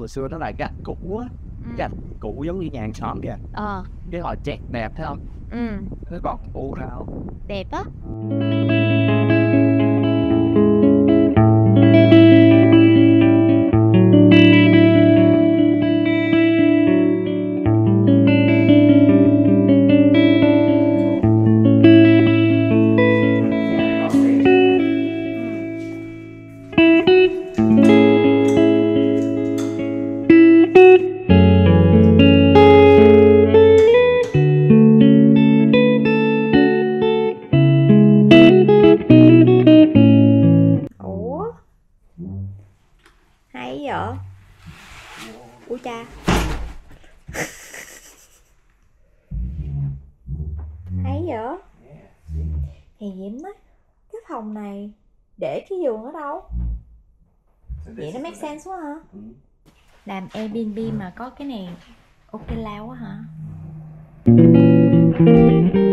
xưa nó là gạch cũ á, gạch cũ giống như nhà hàng xóm kìa. Cái họ chẹt đẹp thấy không? Nó còn u ráo đẹp á. Ủa hay vậy? Ủa cha hay vậy? Thì Diễm nói cái phòng này để cái giường ở đâu? Vậy nó make sense quá hả? Làm Airbnb mà có cái này ok lao quá hả?